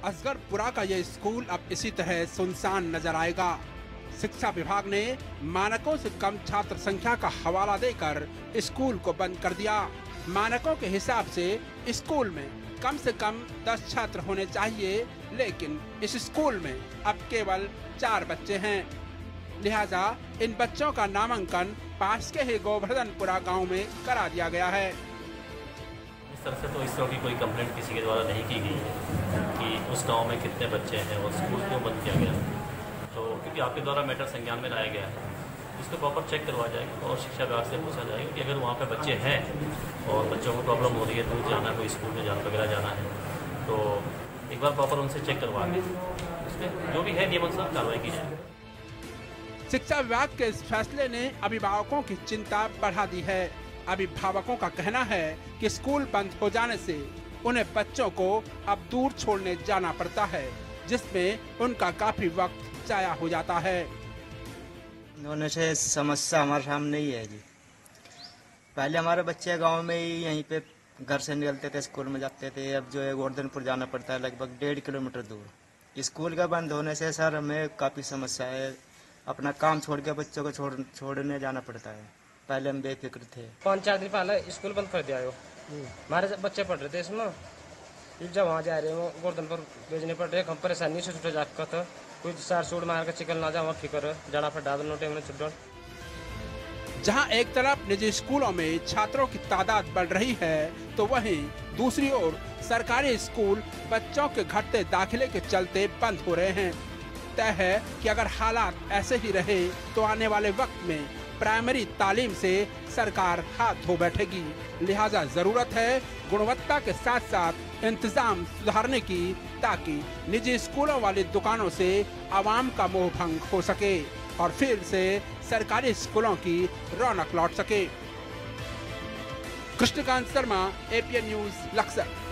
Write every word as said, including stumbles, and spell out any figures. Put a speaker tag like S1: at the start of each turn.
S1: असगरपुरा का यह स्कूल अब इसी तरह सुनसान नजर आएगा। शिक्षा विभाग ने मानकों से कम छात्र संख्या का हवाला देकर स्कूल को बंद कर दिया। मानकों के हिसाब से स्कूल में कम से कम दस छात्र होने चाहिए, लेकिन इस स्कूल में अब केवल चार बच्चे हैं। लिहाजा इन बच्चों का नामांकन पास के ही गोवर्धनपुरा गांव में करा दिया गया है।
S2: इस तरह से तो इस तरह की कोई कंप्लेंट किसी के द्वारा नहीं की गई है कि उस गांव में कितने बच्चे हैं और स्कूल क्यों बंद किया गया। तो क्योंकि आपके द्वारा मैटर संज्ञान में लाया गया है, इसको प्रॉपर चेक करवा जाएगा और शिक्षा विभाग से पूछा जाएगा कि अगर वहाँ पे बच्चे हैं और बच्चों को प्रॉब्लम हो रही है, दूर जाना है, कोई स्कूल में जाना वगैरह जाना है, तो एक बार प्रॉपर उनसे चेक करवा के उसमें जो भी है नियमानुसार कार्रवाई की जाएगी।
S1: शिक्षा विभाग के इस फैसले ने अभिभावकों की चिंता बढ़ा दी है। अभिभावकों का कहना है कि स्कूल बंद हो जाने से उन्हें बच्चों को अब दूर छोड़ने जाना पड़ता है, जिसमें उनका काफी वक्त जाया हो जाता है।
S3: होने से समस्या हमारे सामने ही है जी। पहले हमारे बच्चे गांव में ही यहीं पे घर से निकलते थे, स्कूल में जाते थे। अब जो है गोवर्धनपुर जाना पड़ता है, लगभग डेढ़ किलोमीटर दूर। स्कूल का बंद होने से सर हमें काफ़ी समस्या है। अपना काम छोड़ के बच्चों को छोड़ छोड़ने जाना पड़ता है। पहले हम बेफिक्र थे।
S4: पाँच चार दिन पहले स्कूल बंद कर दिया। हमारे बच्चे पढ़ रहे थे इसमें, जब वहाँ जा रहे हो गोवर्धनपुर भेजने पड़ रहे, हम परेशानी से छुट्टा जाकर था। कोई सार सूट मार कर चिकन ना जाओ फिक्र जाना फिर डाल नोटे में छुट्टा।
S1: जहां एक तरफ निजी स्कूलों में छात्रों की तादाद बढ़ रही है, तो वहीं दूसरी ओर सरकारी स्कूल बच्चों के घटते दाखिले के चलते बंद हो रहे हैं। तय है कि अगर हालात ऐसे ही रहे तो आने वाले वक्त में प्राइमरी तालीम से सरकार हाथ धो बैठेगी। लिहाजा जरूरत है गुणवत्ता के साथ साथ इंतजाम सुधारने की, ताकि निजी स्कूलों वाली दुकानों से आवाम का मोह भंग हो सके और फिर से सरकारी स्कूलों की रौनक लौट सके। Krishnakant Sharma, APN news, Laksar.